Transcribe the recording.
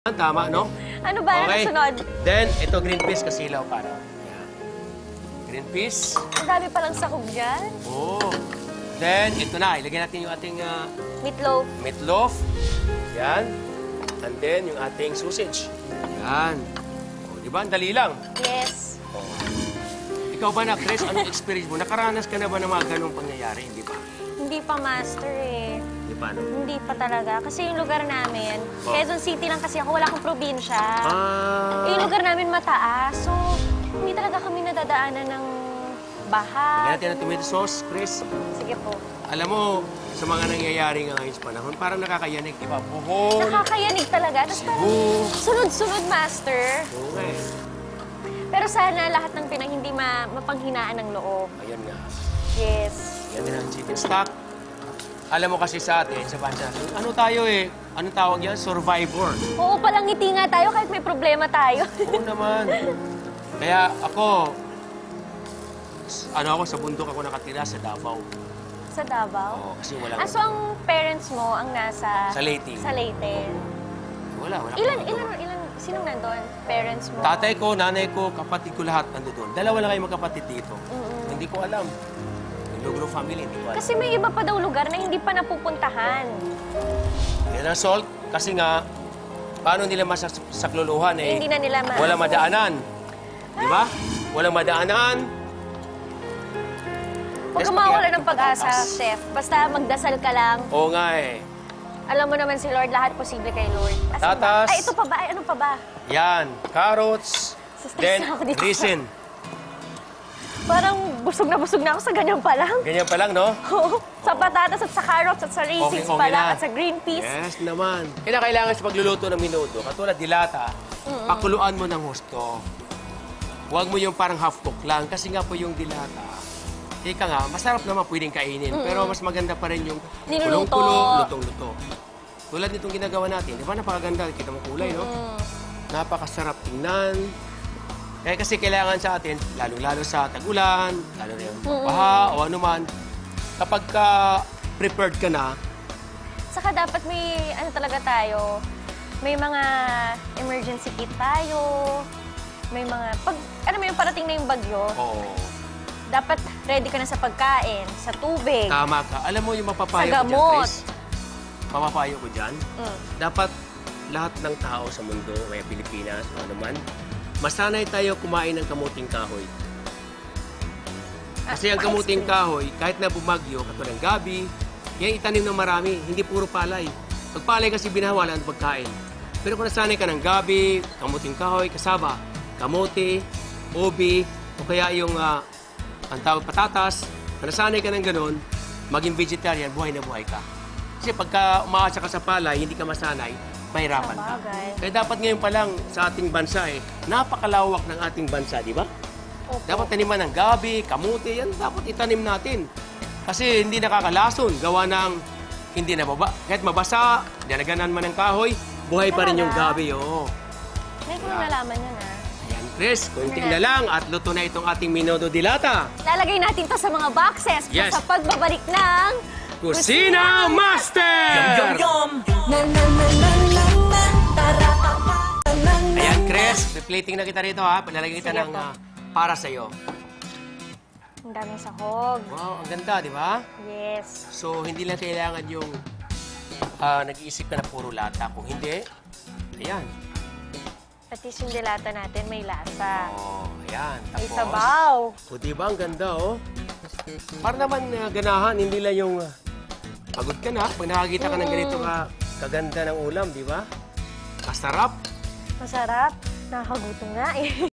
Tama, no? Ano ba Okay. ang sunod? Then, ito green peas kasilaw para. Yan. Green peas. Ang dami palang sahog dyan. Oh. Then, ito na. Ilagay natin yung ating Meatloaf. meatloaf. Yan. And then, yung ating sausage. Yan. O, di ba? Ang dali lang. Yes. O. Ikaw ba na, Chris, anong experience mo? Nakaranas ka na ba ng mga ganong pangyayari? Hindi ba? Hindi pa master eh. Hindi pa, no? Hindi pa talaga. Kasi yung lugar namin, Quezon City lang kasi ako, wala akong probinsya. Yung lugar namin mataas. So, hindi talaga kami nadadaanan ng baha. Lagyan natin ng tomato sauce, Chris. Sige po. Alam mo, sa mga nangyayari nga ngayon sa panahon, parang nakakayanig, di ba? Buhol, Nakakayanig talaga. Tapos parang Cebu. sunod-sunod, master. Okay. Pero sana lahat ng pinang hindi mapanghinaan ng loob. Ayun nga. Yes. Yan din ang chicken stock. Alam mo kasi sa atin, sa bansa, ano tayo eh? Anong tawag yan? Survivor. Oo, palang ngiti nga tayo kahit may problema tayo. Oo naman. Kaya ako sa bundok ako nakatira sa Davao. Sa Davao? Oo, kasi walang... So ang parents mo ang nasa... Sa Leyte. Sa Leyte. Wala. Sinong nandun? Parents mo? Tatay ko, nanay ko, kapatid ko lahat nandoon. Dalawa lang kayo magkapatid dito. Hindi ko alam. Yung Lugro family, hindi ko alam. Kasi may iba pa daw lugar na hindi pa napupuntahan. Yan ang salt. Kasi nga, paano nila masakluluhan eh? Hindi na nila Walang madaanan. Di ba? Walang madaanan. Huwag kang mawala ng pag-asa, chef. Basta magdasal ka lang. Oo nga eh. Alam mo naman si Lord, lahat posible kay Lord. Tatas. Ay, ito pa ba? Ay, ano pa ba? Yan. Carrots. Stress Then, na ako dito. resin. Parang busog na ako sa ganyan pa lang. Ganyan pa lang, no? Sa patatas at sa carrots at sa raisins Okay pa lang na. at sa green peas. Yes naman. Kailangan sa pagluluto ng minuto, katulad dilata, pakuluan mo ng husto. Huwag mo yung parang half-cook lang, kasi nga po yung dilata, ika nga, masarap naman pwedeng kainin, pero mas maganda pa rin yung Niluluto. kulong-kulo, lutong-luto. Tulad nitong ginagawa natin, di ba napakaganda? Kita mo kulay, no? Napakasarap tingnan. Eh kasi kailangan sa atin, lalo-lalo sa tag-ulan, lalo na yung baha o anuman, kapag prepared ka na, Saka dapat may, ano talaga tayo, may mga emergency kit tayo, may mga, alam mo yung parating na yung bagyo, dapat ready ka na sa pagkain, sa tubig. tama ka. Alam mo yung mapapayo Sa ko dyan, gamot. Chris? Mapapayo ko dyan? Dapat lahat ng tao sa mundo, may Pilipinas o anuman, masanay tayo kumain ng kamuting kahoy. Kasi ang kamuting kahoy, kahit na bumagyo, katulad ng gabi, yan itanim ng marami, hindi puro palay. Pag palay kasi binawalan ang pagkain. Pero kung nasanay ka ng gabi, kamuting kahoy, kasaba, kamote, ubi, o kaya yung ang tawag patatas, kung nasanay ka ng ganun, maging vegetarian, buhay na buhay ka. Kasi pagka umaasa ka sa palay, hindi ka masanay, mahirapan ka. Sabagay. Kaya dapat ngayon pa lang sa ating bansa napakalawak ng ating bansa, di ba? Opo. Dapat taniman ng gabi, kamote, yan dapat itanim natin. Kasi hindi nakakalason, gawa ng hindi nababa. Kahit mabasa, dalaganan man ng kahoy, buhay pa rin yung Talaga? gabi, oo. Ngayon ko nang nalaman yan, Ayan, Chris, kunting na lang at luto na itong ating Minuto Dilata. Lalagay natin to sa mga boxes Yes. sa pagbabalik ng... Kusina Master! Ayan, Chris, plating na kita rito ha. Palalagay kita Sige ng po. para sa'yo. Ang daming sahog. Wow, ang ganda, di ba? Yes. So, hindi lang kailangan yung nag-iisip ka na puro lata. Kung hindi, ayan. Pati yung dilata natin may lasa. Oh, ayan. May Tapos, sabaw. o diba, ang ganda, oh. Para naman ganahan, hindi lang yung pagod ka na. Pag nakakita ka ng ganito kaganda ng ulam, di ba? Masarap. Masarap. Nakakagutom nga eh.